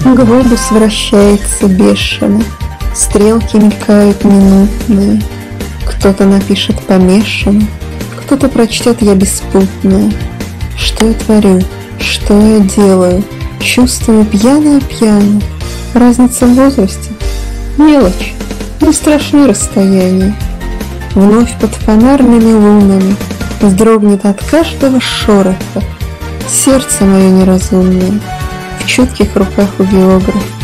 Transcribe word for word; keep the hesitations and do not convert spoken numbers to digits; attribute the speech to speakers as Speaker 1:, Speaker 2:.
Speaker 1: Глобус вращается бешено, стрелки мелькают минутные. Кто-то напишет помешанно, кто-то прочтет я беспутная. Что я творю, что я делаю, чувствую пьяно-пьяно. Разница в возрасте — мелочь, не страшны расстояния. Вновь под фонарными лунами вздрогнет от каждого шороха сердце мое неразумное, в чутких руках у географа.